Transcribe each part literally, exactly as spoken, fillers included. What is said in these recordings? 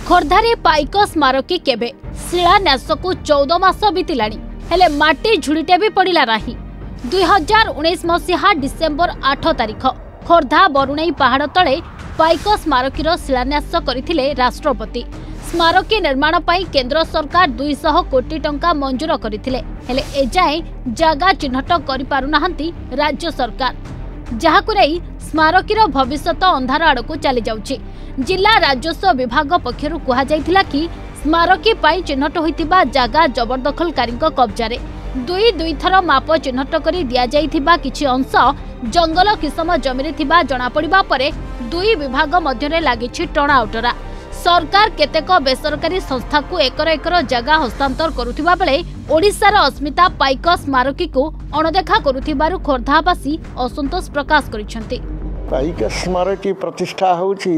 खोर्धारे पाइक स्मारकी केबे शिलान्यास को चौदह मास बीतिलाणी हेले माटी झुड़ीटे भी पड़िला नाही। दुई हजार उन्नीस मसीहा डिसेम्बर आठ तारिख खोर्धा बरुणई पहाड़ तले पाइक स्मारकीर शिलान्यास करथिले राष्ट्रपति। स्मारकी निर्माण पाई केंद्र सरकार दुई सौ कोटी टंका मंजूर करथिले हेले एजाए जागा चिन्हट करि पारु नाहंती राज्य सरकार, जहाकु नै स्मारकीर भविष्यत अंधार आड़कू चली जाउछि। जिला राजस्व विभाग पक्षरु कुहा जायथिला कि स्मारकी पाई चिन्हट होइतिबा जागा जबरदखलकारी कब्जारे दुई दुई थर माप चिन्हट करी दिया जाइथिबा किछि अंश जंगल किसम जमीरे थिबा जणा पड़िबा परे दुई विभाग मध्यरे लागिछि टणा उटरा। सरकार केतेक बेसरकारी संस्था को एकर एकर जगह हस्तांतर करुथिबा बेले ओडिशार अस्मिता पाइक स्मारकी को अणदेखा करुथिबारु खोर्धावासी असंतोष प्रकाश करिसेंति। पाइक स्मारकी प्रतिष्ठा होछि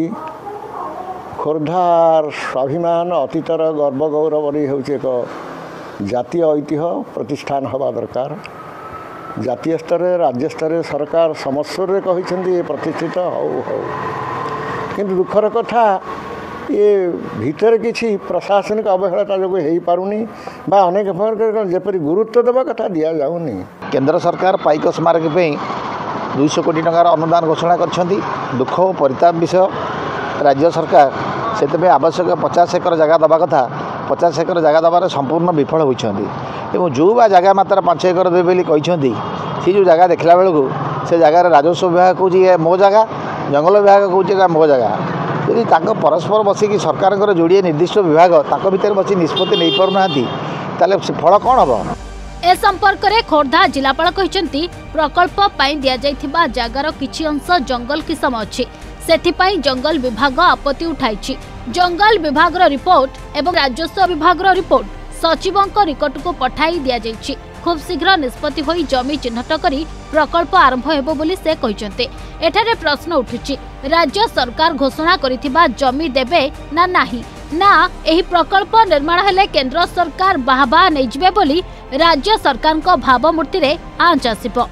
खोर्धार स्वाभिमान अतीतर गर्व गौरव होछि एक जातीय ऐतिह्य प्रतिष्ठान हवा दरकार। जातीय स्तर राज्य स्तर सरकार समस्वर कहिसेंति प्रतिष्ठित हो हो किंतु दुखर कथा ये भीतर किसी प्रशासनिक अवहेलता जो हो पारुनी बा अनेक जपरी गुरुत्व देवा कथा दिया जाऊनी। केंद्र सरकार पाइक स्मारकी पे दुई सौ कोटी टंकार अनुदान घोषणा करछंती। दुख और परिताप विषय राज्य सरकार से आवश्यक पचास एकर जगह दबा कथा पचास एकर जगह दबार संपूर्ण विफल होती। जो बा जगह मात्र पांच एकर देवे बोली कहते सी जो जगह देखला बेलू से जगार राजस्व विभाग कहूँ ये मो जगह, जंगल विभाग कहूँ मो जगह। यदि परस्पर बसिकी सरकार जोड़े निर्दिष्ट विभाग भितर बसी निष्पत्ति नहीं पारना ताले फल कौन हम। ए संपर्क में खोर्धा जिलापाल कहते प्रकल्प पाई दिया जाइथिबा जगार किछि अंश जंगल किसम अछि, सेथिपाई जंगल विभाग आपत्ति उठाइछि। जंगल विभाग रिपोर्ट एवं राजस्व विभाग रिपोर्ट सचिवों निकट को पठाई दिया जाइछि। खूब शीघ्र निष्पत्ति होई जमी चिन्हट करी प्रकल्प आरंभ हेबो बोली से कहिसेंते। एठारे प्रश्न उठुछि राज्य सरकार घोषणा करिथिबा जमी देबे ना नाही ना एही प्रकल्प निर्माण हेले केंद्र सरकार बाहबा नै जिवे बोली राज्य सरकार को भावमूर्ति रे आंच आसिबो।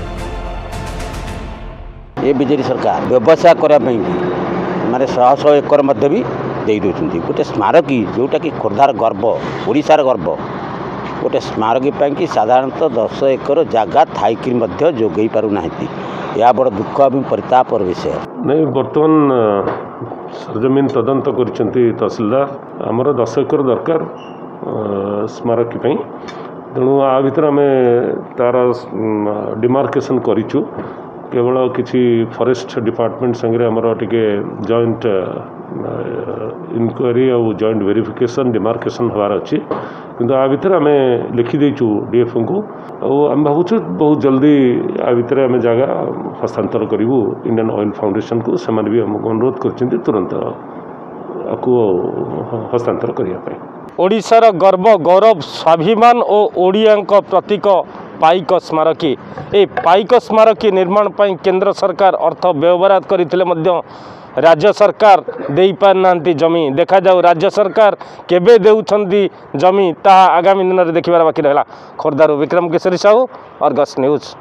ये बीजेपी सरकार व्यवसाय करने माने शह शह एकर मध्य भी दे दौरान गोटे स्मारकी जोटा कि खोर्धार गर्व ओडिशार गर्व गोटे स्मारकी कि साधारणतः दस एकर जगह थाइकी जोगई पारना यह बड़ दुख और परिताप विषय नहीं। बर्तमान सरजमीन तदंत कर तहसीलदार आमर दस एकर दरकार स्मारकी तेणु आ भर आम तार डिमार्केशन करूँ केवल किसी फॉरेस्ट डिपार्टमेंट संगे आमर टिके जॉइंट इनक्वारी और जॉइंट वेरिफिकेशन डिमार्केशन हबार अच्छी किंतु आ भर आम लिखिदेचु डीएफओ को और आम भावुँ बहुत जल्दी आ भर आम जगह हस्तांतर करूँ इंडियन ऑयल फाउंडेशन को से भी आमको अनुरोध कर तुरंत आपको हस्तांतर करने। ओडिशार गर्व गौरव स्वाभिमान और ओडिया प्रतीक पाइक स्मारकी ए पाइक स्मारकी निर्माण पाई केंद्र सरकार अर्थ व्यवहार करथिले मध्य राज्य सरकार दे पारना जमी देखा जाऊ राज्य सरकार केबे देउछंती जमी ता आगामी दिन में देखिबार बाकी रहला। खोर्धारू विक्रम केशरी साहू, अर्गस न्यूज।